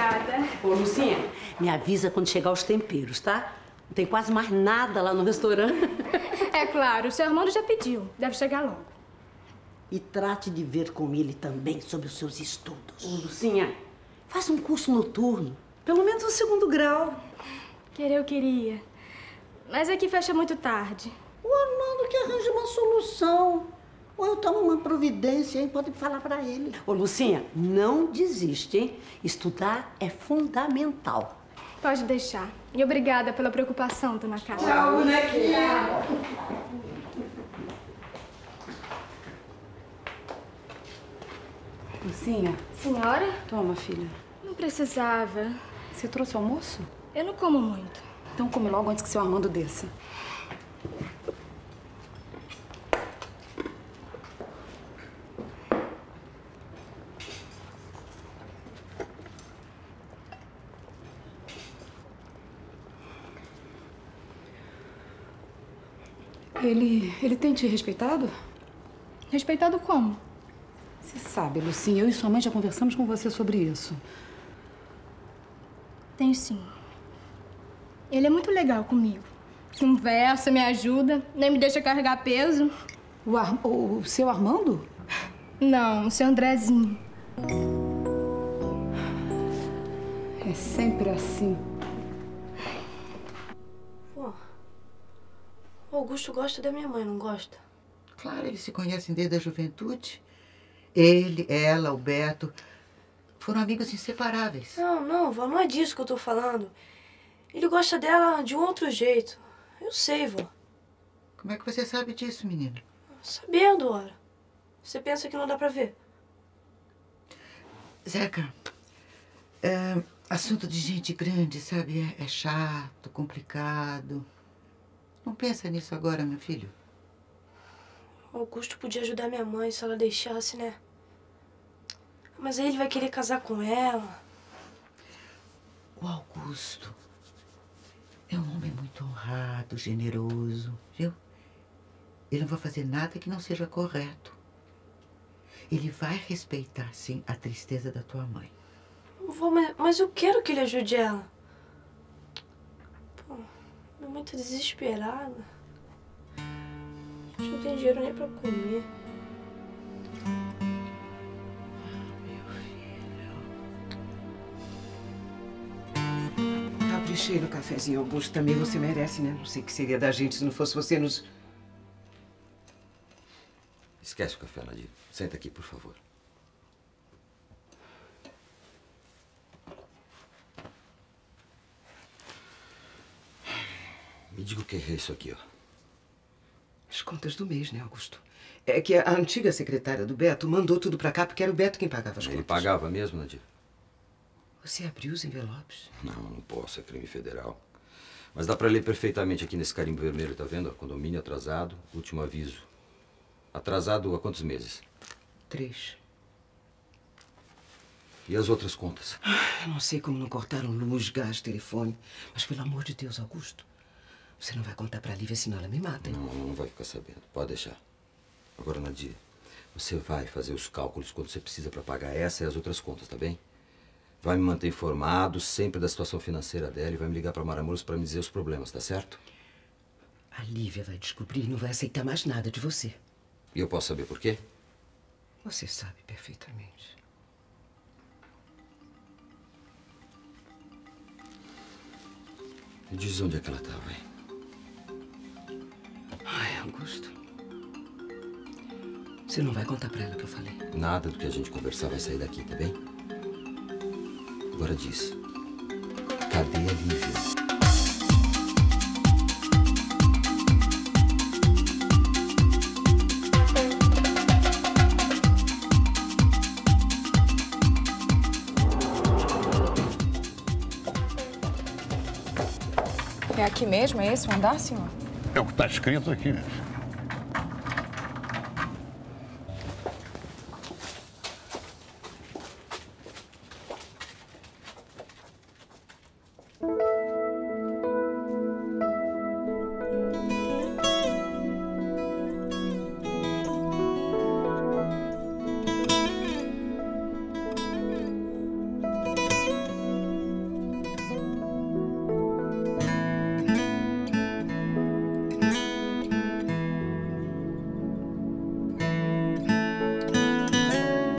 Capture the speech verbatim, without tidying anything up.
Obrigada. Ô, Lucinha, me avisa quando chegar os temperos, tá? Não tem quase mais nada lá no restaurante. É claro, o seu Armando já pediu. Deve chegar logo. E trate de ver com ele também sobre os seus estudos. Ô, Lucinha, faça um curso noturno. Pelo menos o segundo grau. Querer eu queria. Mas aqui fecha muito tarde. O Armando que arranja uma solução. Ou eu tomo uma providência, hein? Pode falar pra ele. Ô, Lucinha, não desiste, hein? Estudar é fundamental. Pode deixar. E obrigada pela preocupação, dona Carla. Tchau, bonequinha. Lucinha. Senhora? Toma, filha. Não precisava. Você trouxe o almoço? Eu não como muito. Então come logo antes que seu Armando desça. Ele... ele tem te respeitado? Respeitado como? Você sabe, Lucinha, eu e sua mãe já conversamos com você sobre isso. Tenho sim. Ele é muito legal comigo. Conversa, me ajuda, nem me deixa carregar peso. O, Ar... o seu Armando? Não, o seu Andrezinho. É sempre assim. Pô, o Augusto gosta da minha mãe, não gosta? Claro, eles se conhecem desde a juventude. Ele, ela, o Beto, foram amigos inseparáveis. Não, não, vó, não é disso que eu tô falando. Ele gosta dela de um outro jeito. Eu sei, vó. Como é que você sabe disso, menina? Sabendo, ora. Você pensa que não dá pra ver? Zeca, é, assunto de gente grande, sabe? É, é chato, complicado. Não pensa nisso agora, meu filho. O Augusto podia ajudar minha mãe se ela deixasse, né? Mas aí ele vai querer casar com ela. O Augusto é um homem muito honrado, generoso, viu? Ele não vai fazer nada que não seja correto. Ele vai respeitar, sim, a tristeza da tua mãe. Vó, mas, mas eu quero que ele ajude ela. Pô, minha mãe tá desesperada. A gente não tem dinheiro nem pra comer. Caprichei no cafezinho, Augusto. Também você merece, né? Não sei o que seria da gente se não fosse você nos... Esquece o café, Nadir. Senta aqui, por favor. Me diga o que é isso aqui, ó. As contas do mês, né, Augusto? É que a antiga secretária do Beto mandou tudo pra cá porque era o Beto quem pagava as Ele contas. pagava mesmo, Nadir? Você abriu os envelopes? Não, não posso. É crime federal. Mas dá pra ler perfeitamente aqui nesse carimbo vermelho, tá vendo? Condomínio atrasado, último aviso. Atrasado há quantos meses? Três. E as outras contas? Eu não sei como não cortaram luz, gás, telefone. Mas, pelo amor de Deus, Augusto, você não vai contar pra Lívia, senão ela me mata, hein? Não, não vai ficar sabendo. Pode deixar. Agora, Nadir, você vai fazer os cálculos quando você precisa pra pagar essa e as outras contas, tá bem? Vai me manter informado sempre da situação financeira dela e vai me ligar pra Maramuros pra me dizer os problemas, tá certo? A Lívia vai descobrir e não vai aceitar mais nada de você. E eu posso saber por quê? Você sabe perfeitamente. Me diz onde é que ela estava, hein? Ai, Augusto. Você não vai contar pra ela o que eu falei? Nada do que a gente conversar vai sair daqui, tá bem? Agora diz. Cadê a Lívia? É aqui mesmo? É esse o andar, senhor? É o que está escrito aqui.